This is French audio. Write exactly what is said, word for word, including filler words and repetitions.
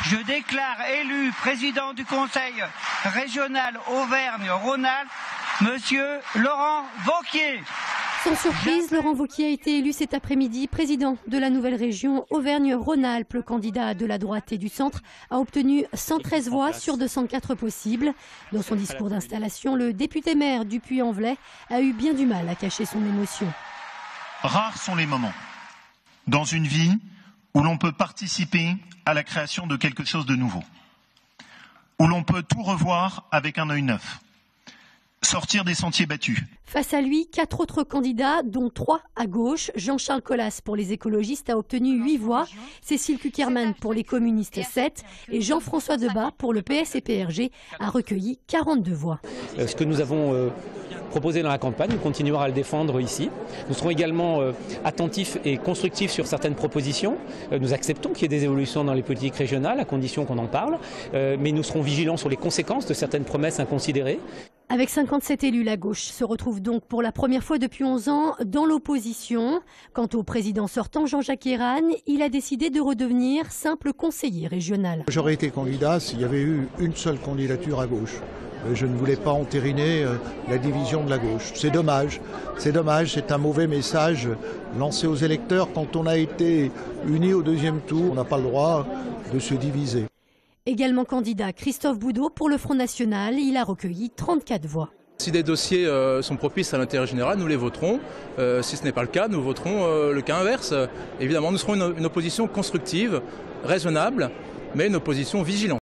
Je déclare élu président du Conseil régional Auvergne-Rhône-Alpes, Monsieur Laurent Wauquiez. Sans surprise, Laurent Wauquiez a été élu cet après-midi président de la nouvelle région Auvergne-Rhône-Alpes. Le candidat de la droite et du centre a obtenu cent treize voix sur deux cent quatre possibles. Dans son discours d'installation, le député maire du Puy-en-Velay a eu bien du mal à cacher son émotion. Rares sont les moments dans une vie où l'on peut participer à la création de quelque chose de nouveau, où l'on peut tout revoir avec un œil neuf. Sortir des sentiers battus. Face à lui, quatre autres candidats, dont trois à gauche. Jean-Charles Colas pour les écologistes a obtenu huit voix, Cécile Cukierman pour les communistes sept et Jean-François Debat pour le P S et P R G a recueilli quarante-deux voix. Ce que nous avons euh, proposé dans la campagne, nous continuerons à le défendre ici. Nous serons également euh, attentifs et constructifs sur certaines propositions. Euh, nous acceptons qu'il y ait des évolutions dans les politiques régionales, à condition qu'on en parle, euh, mais nous serons vigilants sur les conséquences de certaines promesses inconsidérées. Avec cinquante-sept élus, la gauche se retrouve donc pour la première fois depuis onze ans dans l'opposition. Quant au président sortant, Jean-Jacques Ayragne, il a décidé de redevenir simple conseiller régional. J'aurais été candidat s'il y avait eu une seule candidature à gauche. Je ne voulais pas entériner la division de la gauche. C'est dommage, c'est dommage, c'est un mauvais message lancé aux électeurs. Quand on a été unis au deuxième tour, on n'a pas le droit de se diviser. Également candidat, Christophe Boudot pour le Front National, il a recueilli trente-quatre voix. Si des dossiers euh, sont propices à l'intérêt général, nous les voterons. Euh, si ce n'est pas le cas, nous voterons euh, le cas inverse. Évidemment, nous serons une, une opposition constructive, raisonnable, mais une opposition vigilante.